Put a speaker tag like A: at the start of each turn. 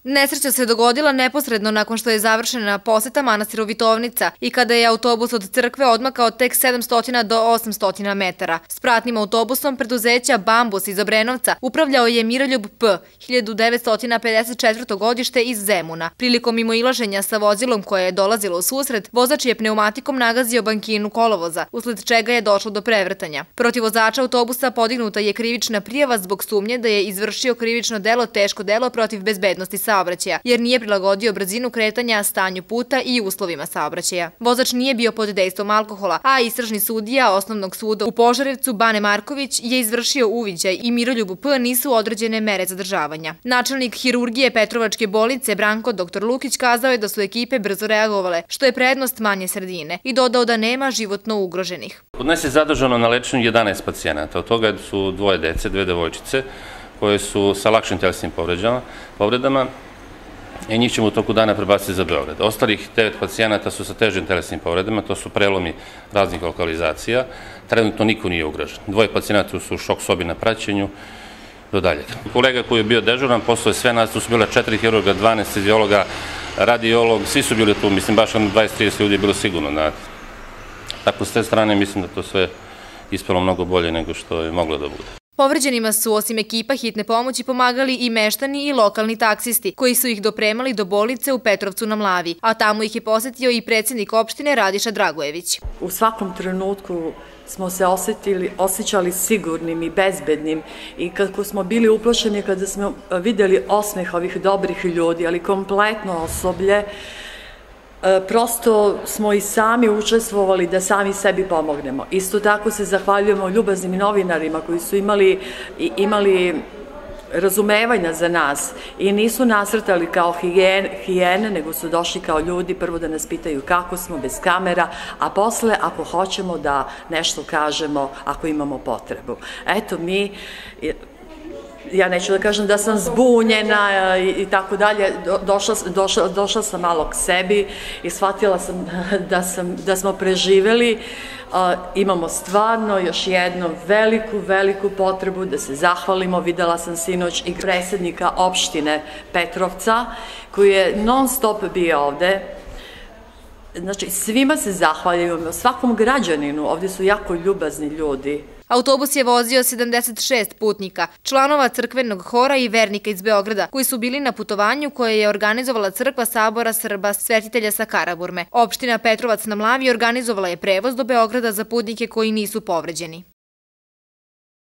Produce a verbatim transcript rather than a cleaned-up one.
A: Nesreća se dogodila neposredno nakon što je završena poseta manastiru Vitovnica i kada je autobus od crkve odmakao tek sedamsto do osamsto metara. S pratnim autobusom preduzeća Bambus iz Obrenovca upravljao je Miroljub P, hiljadu devetsto pedeset četvrto godište iz Zemuna. Prilikom mimoilaženja sa vozilom koje je dolazilo u susret, vozač je pneumatikom nagazio bankinu kolovoza, usled čega je došlo do prevrtanja. Protiv vozača autobusa podignuta je krivična prijava zbog sumnje da je izvršio krivično delo teško delo protiv bezbednosti saobraćaja, jer nije prilagodio brzinu kretanja stanju puta i uslovima saobraćaja. Vozač nije bio pod dejstvom alkohola, a istražni sudija Osnovnog suda u Požarevcu Bane Marković je izvršio uviđaj i Miroljubu P nisu određene mere zadržavanja. Načelnik hirurgije Petrovačke bolnice Branko doktor Lukić kazao je da su ekipe brzo reagovale, što je prednost manje sredine, i dodao da nema životno ugroženih.
B: Kod nas je zadržano na lečenju jedanaest pacijenata, od toga su dvoje dece, dve devojčice, koje su sa lakšim telesnim povredama i njih ćemo u toku dana prebaciti za Beograd. Ostalih devet pacijenata su sa težim telesnim povredama, to su prelomi raznih lokalizacija. Trenutno niko nije ugrožen. Dvoje pacijenata su u šok sobi na praćenju do daljeg. Kolega koji je bio dežuran, posle sve nas, tu su bila četiri hirurga, dvanaest fiziologa, radiolog, svi su bili tu, mislim, baš ono dvadeset do trideset ljudi je bilo sigurno. Tako s te strane mislim da to sve ispalo mnogo bolje nego što je moglo da bude.
A: Povređenima su osim ekipa hitne pomoći pomagali i meštani i lokalni taksisti, koji su ih dopremali do bolnice u Petrovcu na Mlavi, a tamo ih je posetio i predsjednik opštine Radiša Dragojević.
C: U svakom trenutku smo se osjećali sigurnim i bezbednim i kako smo bili uplašeni kada smo videli osmeh ovih dobrih ljudi, ali kompletno osoblje, prosto smo i sami učestvovali da sami sebi pomognemo. Isto tako se zahvaljujemo ljubaznim novinarima koji su imali, imali razumevanja za nas i nisu nasrtali kao hijene, nego su došli kao ljudi, prvo da nas pitaju kako smo, bez kamera, a posle ako hoćemo da nešto kažemo, ako imamo potrebu. Eto, mi... Ja neću da kažem da sam zbunjena i tako dalje, došla sam malo k sebi i shvatila sam da smo preživeli. Imamo stvarno još jednu veliku, veliku potrebu da se zahvalimo. Videla sam sinoć i predsjednika opštine Petrovca koji je non stop bio ovde. Znači, svima se zahvaljujemo, svakom građaninu, ovde su jako ljubazni ljudi.
A: Autobus je vozio sedamdeset šest putnika, članova crkvenog hora i vernika iz Beograda, koji su bili na putovanju koje je organizovala crkva Sabora Srba Svetitelja sa Karaburme. Opština Petrovac na Mlavi organizovala je prevoz do Beograda za putnike koji nisu povređeni.